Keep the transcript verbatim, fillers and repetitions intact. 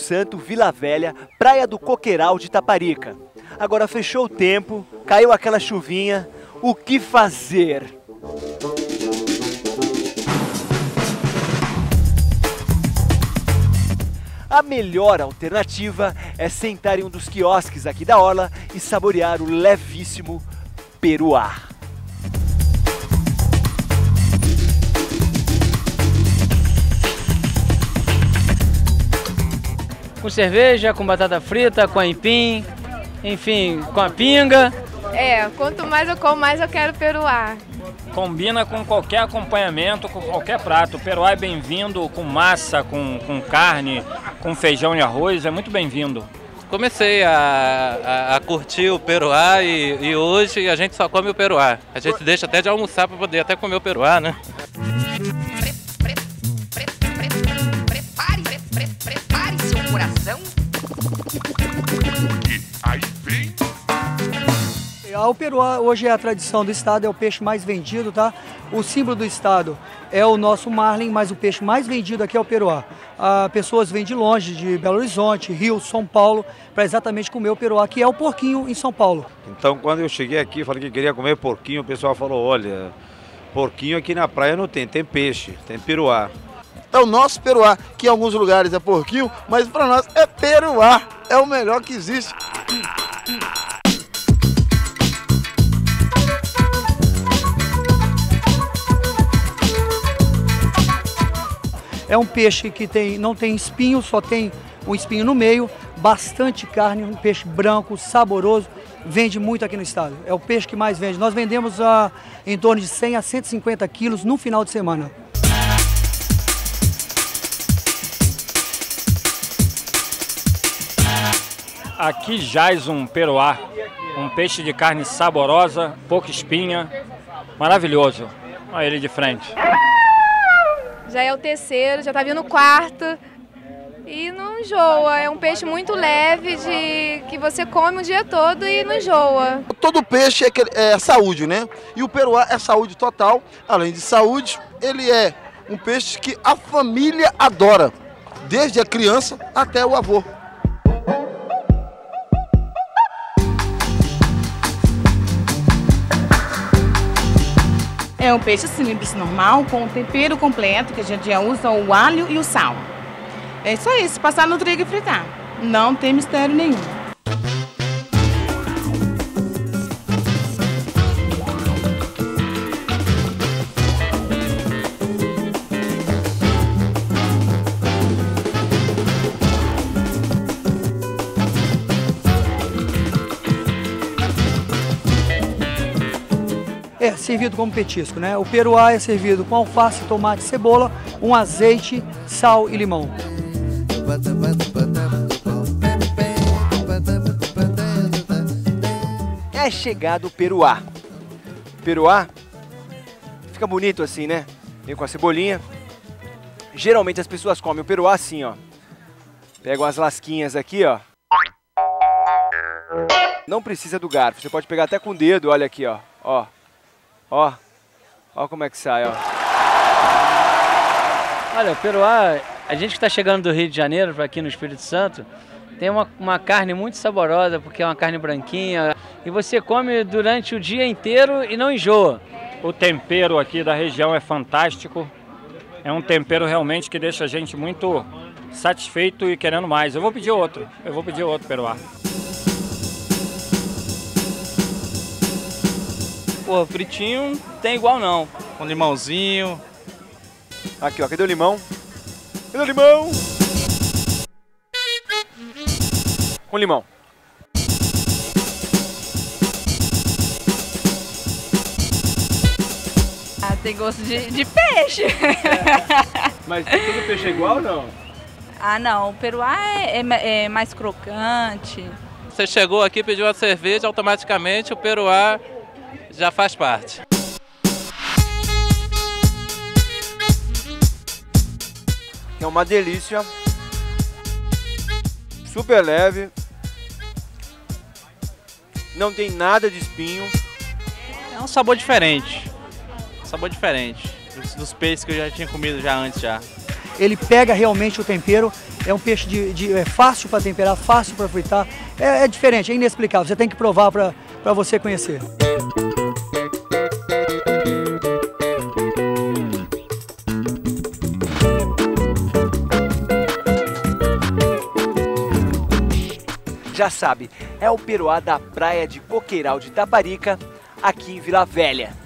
Santo, Vila Velha, Praia do Coqueiral de Taparica. Agora fechou o tempo, caiu aquela chuvinha, o que fazer? A melhor alternativa é sentar em um dos quiosques aqui da orla e saborear o levíssimo peruá. Com cerveja, com batata frita, com aipim, enfim, com a pinga. É, quanto mais eu como, mais eu quero peruá. Combina com qualquer acompanhamento, com qualquer prato. O peruá é bem-vindo com massa, com, com carne, com feijão e arroz, é muito bem-vindo. Comecei a, a, a curtir o peruá e, e hoje a gente só come o peruá. A gente deixa até de almoçar para poder até comer o peruá, né? Prepare, prepare seu coração. Aí vem. O peruá hoje é a tradição do estado, é o peixe mais vendido, tá? O símbolo do estado é o nosso marlin, mas o peixe mais vendido aqui é o peruá. Ah, pessoas vêm de longe, de Belo Horizonte, Rio, São Paulo, para exatamente comer o peruá, que é o porquinho em São Paulo. Então, quando eu cheguei aqui, falei que queria comer porquinho, o pessoal falou, olha, porquinho aqui na praia não tem, tem peixe, tem peruá. É o nosso peruá, que em alguns lugares é porquinho, mas para nós é peruá, é o melhor que existe. É um peixe que tem, não tem espinho, só tem um espinho no meio, bastante carne, um peixe branco, saboroso, vende muito aqui no estado. É o peixe que mais vende. Nós vendemos ah, em torno de cem a cento e cinquenta quilos no final de semana. Aqui jaz um peruá, um peixe de carne saborosa, pouca espinha, maravilhoso. Olha ele de frente. Já é o terceiro, já tá vindo o quarto e não enjoa. É um peixe muito leve, de que você come o dia todo e não enjoa. Todo peixe é, é saúde, né? E o peruá é saúde total. Além de saúde, ele é um peixe que a família adora, desde a criança até o avô. É um peixe simples, normal, com o tempero completo, que a gente já usa o alho e o sal. É só isso, passar no trigo e fritar. Não tem mistério nenhum. É servido como petisco, né? O peruá é servido com alface, tomate, cebola, um azeite, sal e limão. É chegado o peruá. O peruá fica bonito assim, né? Vem com a cebolinha. Geralmente as pessoas comem o peruá assim, ó. Pegam as lasquinhas aqui, ó. Não precisa do garfo, você pode pegar até com o dedo, olha aqui, ó. Ó. Ó, ó como é que sai, ó. Olha, o peruá, a gente que está chegando do Rio de Janeiro para aqui no Espírito Santo, tem uma, uma carne muito saborosa, porque é uma carne branquinha, e você come durante o dia inteiro e não enjoa. O tempero aqui da região é fantástico, é um tempero realmente que deixa a gente muito satisfeito e querendo mais. Eu vou pedir outro, eu vou pedir outro peruá. Pô, fritinho tem igual não, com limãozinho. Aqui, ó, cadê o limão? Cadê o limão? Com limão. Ah, tem gosto de, de peixe. É. Mas todo peixe é igual ou não? Ah, não. O peruá é, é, é mais crocante. Você chegou aqui, pediu a cerveja, automaticamente o peruá já faz parte. É uma delícia. Super leve. Não tem nada de espinho. É um sabor diferente. Um sabor diferente dos, dos peixes que eu já tinha comido já antes já. ele pega realmente o tempero. É um peixe de, de, é fácil para temperar, fácil para fritar. É, é diferente, é inexplicável. Você tem que provar para você conhecer. Já sabe, é o peruá da praia de Coqueiral de Taparica, aqui em Vila Velha.